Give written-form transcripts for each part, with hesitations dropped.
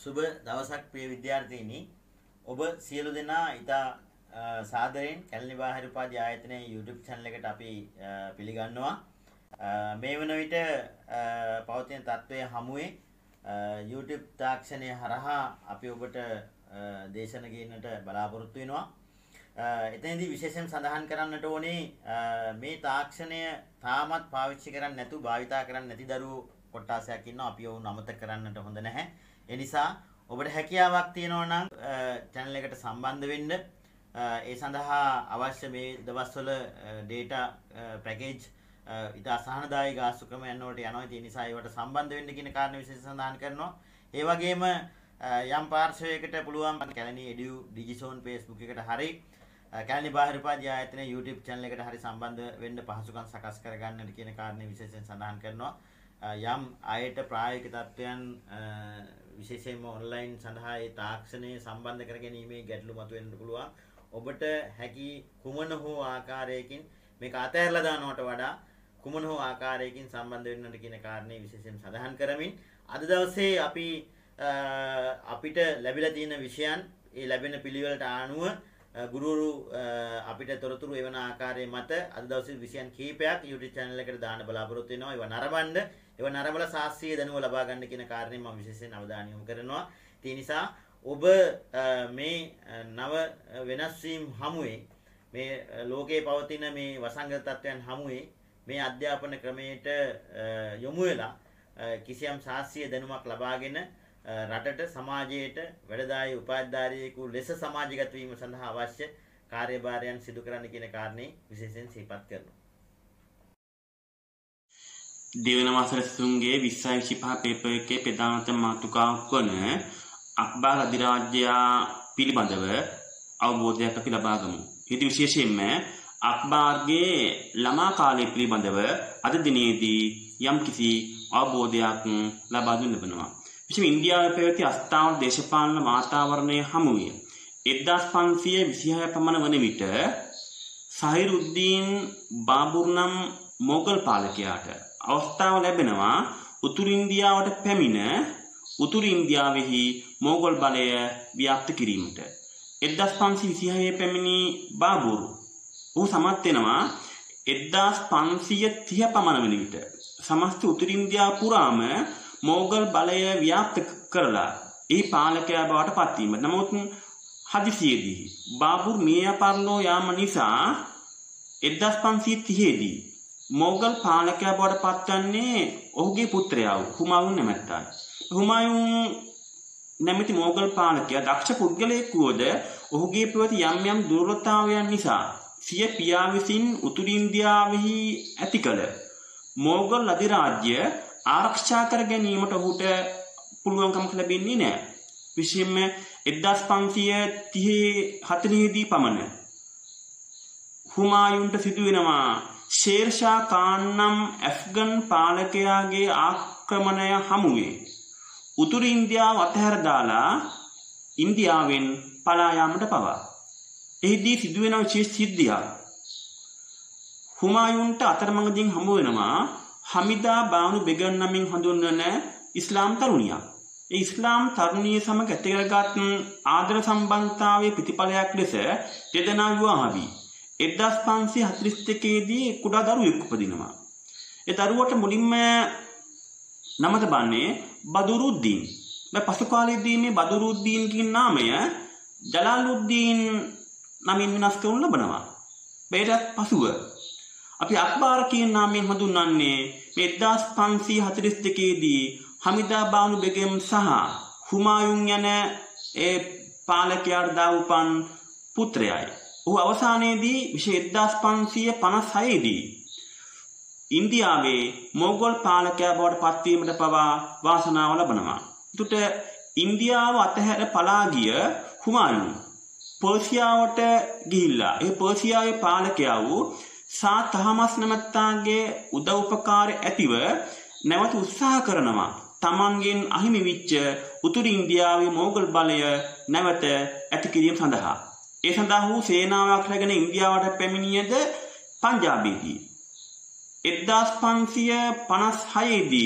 සුබ දවසක් ප්‍රිය විද්‍යාර්ථීනි ඔබ සියලු දෙනා ඉතා සාදරයෙන් කැලණි බාහිර උපාධි ආයතනයේ YouTube channel එකට අපි පිළිගන්නවා මේ වන විට පවතින තත්ත්වයේ හමුවේ YouTube තාක්ෂණය හරහා අපි ඔබට දේශන ගෙන්නට බලාපොරොත්තු වෙනවා එතනදී විශේෂයෙන් සඳහන් කරන්නට ඕනේ මේ තාක්ෂණය තාමත් පාවිච්චි කරන්නේ නැතුව භාවිතා කරන්නේ නැති දරුවෝ කොටසක් ඉන්නවා අපි වුන් අමතක කරන්නට හොඳ නැහැ ඒ නිසා ඔබට හැකියාවක් තියෙනවා නම් channel එකට සම්බන්ධ වෙන්න ඒ සඳහා අවශ්‍ය මේ දවස්වල data package ඊට අසහනදායී ගාස්තු ක්‍රම යන වලට යනවා ඒ නිසා ඒවට සම්බන්ධ වෙන්න කියන කාරණේ විශේෂ සඳහන් කරනවා ඒ වගේම යම් පාර්ශවයකට පුළුවන් කැලණි edu digizone Facebook එකට හරි කැලණි බාහිර උපාධි ආයතනයේ YouTube channel එකට හරි සම්බන්ධ වෙන්න පහසුකම් සකස් කරගන්නට කියන කාරණේ විශේෂයෙන් සඳහන් කරනවා යම් අයට ප්‍රායෝගික තත්ත්වයන් විශේෂයෙන්ම ඔන්ලයින් සඳහා ඒ තාක්ෂණය සම්බන්ධ කරගැනීමේ ගැටලු මතුවෙන්න පුළුවන්. ඔබට හැකි කුමන හෝ ආකාරයකින් මේක අතහැරලා දානවට වඩා කුමන හෝ ආකාරයකින් සම්බන්ධ වෙන්නට කියන කාරණේ විශේෂයෙන් සඳහන් කරමින් අද දවසේ අපි අපිට ලැබිලා තියෙන විෂයන් ඒ ලැබෙන පිළිවෙලට අනුව ගුරුවරු අපිට තොරතුරු එවන ආකාරයේ මත අද දවසේ විෂයන් කීපයක් YouTube channel එකට දාන්න බලාපොරොත්තු වෙනවා. ඒවා නරඹන්න, ඒවා නරඹලා ශාස්ත්‍රීය දැනුම ලබා ගන්න කියන කාරණේ මම විශේෂයෙන් අවධානය යොමු කරනවා. ඒ නිසා ඔබ මේ නව වෙනස් වීම හමුවේ මේ ලෝකයේ පවතින මේ වසංගත තත්ත්වයන් හමුවේ මේ අධ්‍යාපන ක්‍රමයට යොමු වෙලා කිසියම් ශාස්ත්‍රීය දැනුමක් ලබාගෙන රටට සමාජයට වැඩදායී උපාධිධාරියෙකු ලෙස සමාජගත වීම සඳහා අවශ්‍ය කාර්යභාරයන් සිදු කරන්න කියන කාරණේ විශේෂයෙන් සිහිපත් කරනවා. දෙවන වසර සිසුන්ගේ 2025 පේපර් එකේ ප්‍රධානතම මාතෘකාවක් වන අක්බාර් අධිරාජ්‍යයා පිළිබඳව අවබෝධයක් අපි ලබා ගමු. ඉතින් විශේෂයෙන්ම අක්බාර්ගේ ළමා කාලය පිළිබඳව අද දිනේදී යම්කිසි අවබෝධයක් ලබා දුන්න ලබනවා. විශේෂ ඉන්දියාවේ පැවති අස්ථාවර දේශපාලන වාතාවරණය හමුවේ 1526 පමණ වන විට සහිරුද්දීන් බාබුර් නම් මොගල් පාලකයාට අවස්ථාව ලැබෙනවා උතුරු ඉන්දියාවට පැමිණ උතුරු ඉන්දියාවෙහි මොගල් බලය ව්‍යාප්ත කිරීමට. 1526 පැමිණි බාබුර් ඔහු සමත් වෙනවා 1530 පමණ වන විට සමස්ත උතුරු ඉන්දියාව පුරාම මොගල් බලය ව්‍යාප්ත කරලා ඒ පාලකයා බවට පත් වීම. නමුත් හදිසියේදී බාබුර් මිය පරලෝ යාම නිසා 1530 දී මොගල් පාලකයා බවට පත්වන්නේ ඔහුගේ පුත්‍රයා වූ හුමායුන් නැමැත්තායි. හුමායුන් නැමැති මොගල් පාලකයා දක්ෂ පුද්ගලයෙක් වුවද ඔහුගේ පැවති යම් යම් දුර්වලතාවයන් නිසා සිය පියා විසින් උතුරු ඉන්දියාවෙහි ඇති කළ මොගල් අධිරාජ්‍ය ආරක්ෂා කර ගැනීමට ඔහුට පුළුවන්කමක් ලැබෙන්නේ නැහැ. විශේෂයෙන්ම 1540 දී පමණ හුමායුන්ට සිදු වෙනවා ෂේර්ෂා ખાන් නම් ඇෆ්ගන් පාලකයාගේ ආක්‍රමණය හමුවේ උතුරු ඉන්දියාව අතහැර දාලා ඉන්දියාවෙන් පලා යාමට පවා. එහිදී සිදු වෙන විශේෂ සිද්ධියක් හුමායුන්ට අතරමඟදීන් හමු වෙනවා හමිදා බානු බෙගම් නමින් හඳුන්වන ඉස්ලාම් තරුණියක්. ඒ ඉස්ලාම් තරුණිය සමග ඇති කරගත් ආදර සම්බන්ධතාවයේ ප්‍රතිඵලයක් ලෙස දෙදෙනා විවාහ වී 1541 දී කුඩා දරුවෙක් උපදිනවා. ඒ දරුවට මුලින්ම නම තබන්නේ බදුරුද්දීන්. මේ පසු කාලයේදී මේ බදුරුද්දීන් කියන නාමය ජලාලුද්දීන් නමින් වෙනස් කරනු ලබනවා. මේකට පසුව අපි අක්බාර් කියන නාමයෙන් හඳුන්වන්නේ මේ 1542 දී හමිදා බානු බෙගම් සහ හුමායුන් යන ඒ පාලකයාට දා උපන් පුත්‍රයයි. ඔහු අවසානයේදී විශේෂ 1556 දී ඉන්දියාවේ මොගල් පාලකයා බවට පත්වීමට පවා වාසනාව ලබනවා. එතකොට ඉන්දියාව අතහැර පලා ගිය හුමායුන් පර්සියාවට ගිහිල්ලා ඒ පර්සියාවේ පාලකයා වූ සා තහමස් නැමැත්තාගේ උදව් උපකාර ඇතිව නැවත උත්සාහ කරනවා තමන්ගෙන් අහිමි විච්ච උතුරු ඉන්දියාවේ මොගල් බලය නැවත ඇති කිරීම සඳහා. ඒ සඳහා වූ සේනාවක් රැගෙන ඉන්දියාවට පැමිණියද පංජාබයේදී 1556 දී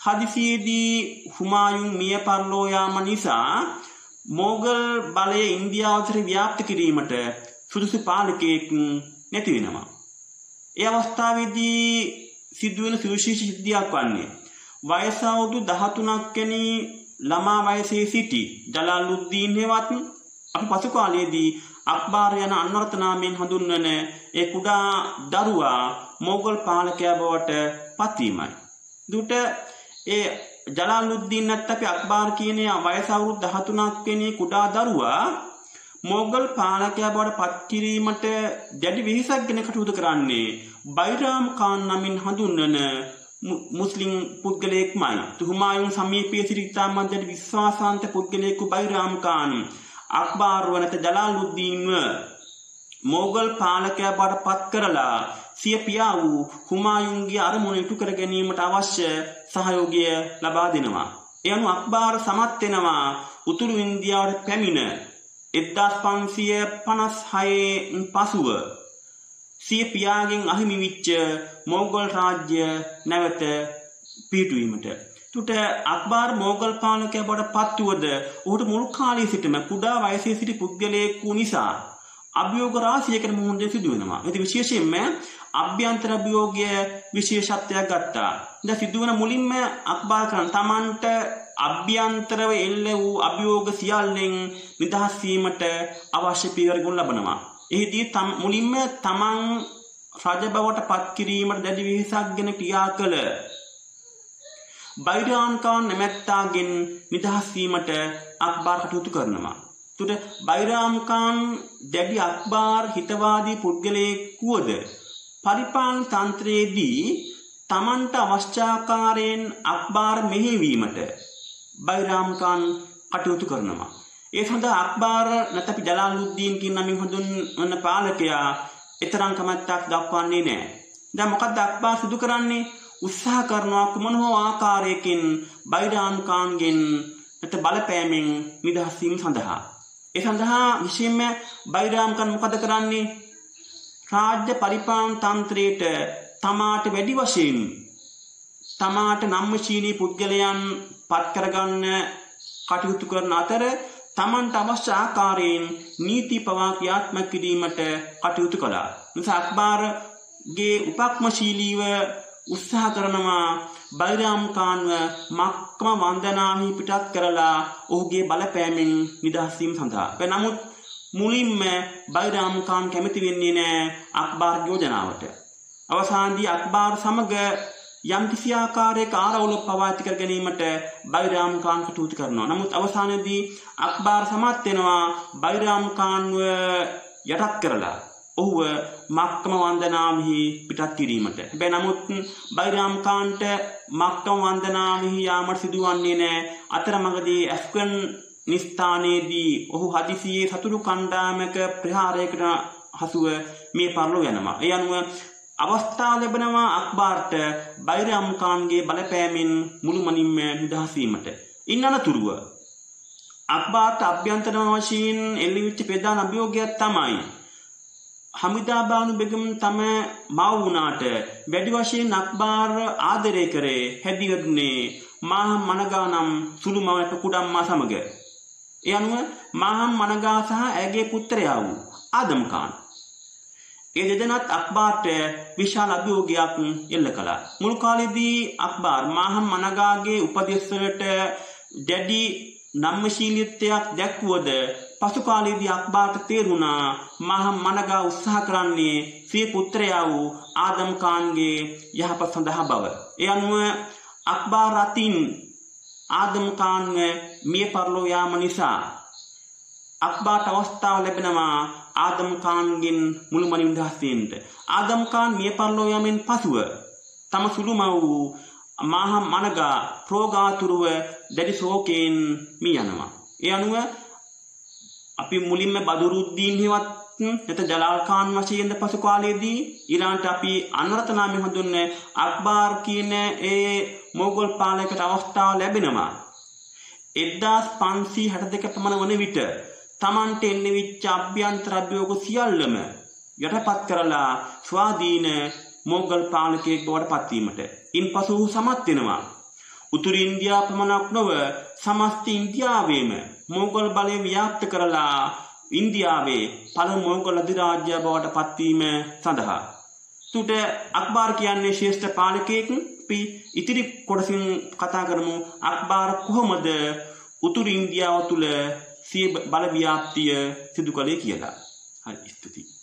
හදිසියේදී හුමායුන් මිය පරලෝ යාම නිසා මොගල් බලය ඉන්දියාවට ව්‍යාප්ත කිරීමට සුදුසු පාලකයෙක් නැති වෙනවා. ඒ අවස්ථාවේදී සිදුවෙන සුවිශේෂ සිද්ධියක් වන්නේ වයස අවුරුදු 13ක් වැනි ළමා වයසේ සිටි ජලාලුද්දීන් හෙවත් අපි පසු කාලයේදී අක්බාර් යන අන්වර්ථ නාමයෙන් හඳුන්වන ඒ කුඩා දරුවා මොගල් පාලකයා බවට පත්වීමයි. දුට ඒ ජලාලුද්දීන් නැත්නම් අපි අක්බාර් කියන වයස අවුරුදු 13ක් වෙනි කුඩා දරුවා මොගල් පාලකයා බවට පත් කිරීමට දැඩි වෙහෙසක් ගෙන කටයුතු කරන්නේ බයිරාම් ખાන් නමින් හඳුන්වන මුස්ලිම් පුද්ගලයෙක්මයි. හුමායුන් සමීපයේ සිටි ඉතාමත් දැඩි විශ්වාසාන්ත පුද්ගලයෙකු බයිරාම් ખાන් අක්බාර් වනත ජලාලුද්දීන්ව මොගල් පාලකයා බවට පත් කරලා සිය පියා වූ හුමායුන්ගේ අරමුණ ඉටු කර ගැනීමට අවශ්‍ය සහයෝගය ලබා දෙනවා. ඒ අනුව අක්බාර් සමත් වෙනවා උතුරු ඉන්දියාවට පැමිණ 1556 පසුව සිය පියාගෙන් අහිමි වෙච්ච මොගල් රාජ්‍ය නැවත පිහිටුවීමට. තුට අක්බාර් මොගල් පාලකයා බවට පත් වුවද ඔහුට මුල් කාලයේ සිටම කුඩා වයසේ සිටි පුද්ගලයෙකු නිසා අභියෝග රාශියකට මුහුණ දෙන්න සිදු වෙනවා. ඒත් විශේෂයෙන්ම අභ්‍යන්තර අභියෝගය විශේෂත්වයක් ගත්තා. දැන් සිදුවන මුලින්ම අක්බාර් කරන තමන්ට අභ්‍යන්තරව එල්ල වූ අභියෝග සියල්ලෙන් නිදහස් වීමට අවශ්‍ය පියවර ගොනු ලබනවා. එහිදී මුලින්ම තමන් රජ බවට පත් කිරීමට දැඩි වෙහෙසක් ගෙන ක්‍රියා කළ බයිරාම් ખાන් නැමැත්තාගෙන් නිදහස් වීමට අක්බාර් කටයුතු කරනවා. තුට බයිරාම් ખાන් දැඩි අක්බාර් හිතවාදී පුද්ගලයෙකුවද පරිපාලන තන්ත්‍රයේදී තමන්ට අවශ්‍යාකාරයෙන් අක්බාර් මෙහෙවීමට බයිරාම් ખાන් කටයුතු කරනවා. ඒ සඳහා අක්බාර් නැත්නම් ජලාලුද්දීන් කියන නමින් හඳුන්වන පාලකයා එතරම් කැමැත්තක් දක්වන්නේ නැහැ. දැන් මොකද්ද අක්බාර් සිදු කරන්නේ? උත්සාහ කරනවා කුමන හෝ ආකාරයකින් බයිරාම් ખાන්ගෙන් නැත්නම් බලපෑමෙන් නිදහස් වීම සඳහා. ඒ සඳහා විශේෂයෙන්ම බයිරාම් ખાන් මොකද කරන්නේ? රාජ්‍ය පරිපාලන තන්ත්‍රයට තමාට වැඩි වශයෙන් තමාට නම්මශීලී පුද්ගලයන් පත් කරගන්න කටයුතු කරන අතර තමන්ට අවශ්‍ය ආකාරයෙන් නීති පවා ක්‍රියාත්මක කිරීමට කටයුතු කළා. නිසා අක්බාර්ගේ උපක්‍රමශීලීව උත්සාහ කරනවා බයිරාම් ખાන්ව මක්කම වන්දනාහි පිටත් කරලා ඔහුගේ බලපෑමෙන් නිදහස් වීම සඳහා. නමුත් මුලින්ම බයිරාම් ખાන් කැමති වෙන්නේ නැහැ අක්බාර්ගේ යෝජනාවට. අවසානයේදී අක්බාර් සමග යම් කිසි ආකාරයක ආරවුලක් පවා ඇති කර ගැනීමට බයිරාම් ખાන් කටයුතු කරනවා. නමුත් අවසානයේදී අක්බාර් සමත් වෙනවා බයිරාම් ખાන්ව යටත් කරලා ඔහුව මක්කම වන්දනාවෙහි පිටත් කිරීමට. හැබැයි නමුත් බයිරාම් ખાන්ට මක්කම වන්දනාවෙහි යාමට සිදුවන්නේ නැහැ. අතරමඟදී ඇෆ්ගන් නිස්ථානයේදී ඔහු හදිසියේ සතුරු කණ්ඩායමක ප්‍රහාරයකට හසුව මේ පරලෝ යනවා. ඒ අනුව අවස්ථාව ලැබෙනවා අක්බාර්ට බයිරාම් ખાන්ගේ බලපෑමෙන් මුළුමනින්ම නිදහස් වීමට. ඉන් අනතුරුව අක්බාර්ට අභ්‍යන්තර වශයෙන් එල්ලවිච්ච ප්‍රධාන අභියෝගයක් තමයි හමිදා බානු බෙගම් තම මව වුණාට වැඩි වශයෙන් අක්බාර් ආදරය කරේ හැදිවැදුනේ මාහම් මනගා නම් සුළු මවට කුඩම්මා සමග. ඒ අනුව මාහම් මනගා සහ ඇගේ පුත්‍රයා වූ ආදම් ખાන් ඒ දෙදෙනාත් අක්බාර්ට විශාල අභියෝගයක් එල්ල කළා. මුල් කාලේදී අක්බාර් මාහම් මනගාගේ උපදෙස් වලට දැඩි නම්මශීලීත්වයක් දැක්වුවද පසු කාලේදී අක්බාර්ට තේරුණා මාහම් මනගා උත්සාහ කරන්නේ සිය පුත්‍රයා වූ ආදම් ખાන්ගේ යහපත සඳහා බව. ඒ අනුව අක්බාර් අතින් ආදම් ખાන්ව මිය පරලෝ යාම නිසා අක්බාර්ට අවස්ථාව ලැබෙනවා ආදම් ખાන්ගෙන් මුළුමනින් නිදහස් වෙන්න. ආදම් ખાන් මිය පරලෝ යාමෙන් පසුව තම සුළුම වූ මාහම් මනගා ප්‍රෝගාතුරුව දැඩි ශෝකයෙන් මිය යනවා. ඒ අනුව අපි මුලින්ම බදුරුද්දීන් හෙවත් නැත්නම් ජලාල් ખાන් වශයෙන් පසු කාලයේදී ඊළඟට අපි අන්වර්ථ නාමයෙන් හඳුන්වන අක්බාර් කියන ඒ මොගල් පාලකයට අවස්ථාව ලැබෙනවා 1562 පමණ වන විට තමන්ට එල්ලෙවිච්ච අභ්‍යන්තර අභියෝග සියල්ලම යටපත් කරලා ස්වාධීන මොගල් පාලකයෙක් බවට පත්වීමට ඉන්පසු ඔහු සමත් වෙනවා උතුරු ඉන්දියාව පමණක් නොව සමස්ත ඉන්දියාවේම මොගල් බලය ව්‍යාප්ත කරලා ඉන්දියාවේ පළමු මොගල් අධිරාජ්‍ය බවට පත්වීම සඳහා තුට අක්බාර් කියන්නේ ශ්‍රේෂ්ඨ පාලකයෙක්. අපි ඉතිරි කොටසින් කතා කරමු අක්බාර් කොහොමද උතුරු ඉන්දියාව තුළ සිය බල ව්‍යාප්තිය සිදු කළේ කියලා. හරි ස්තුතියි.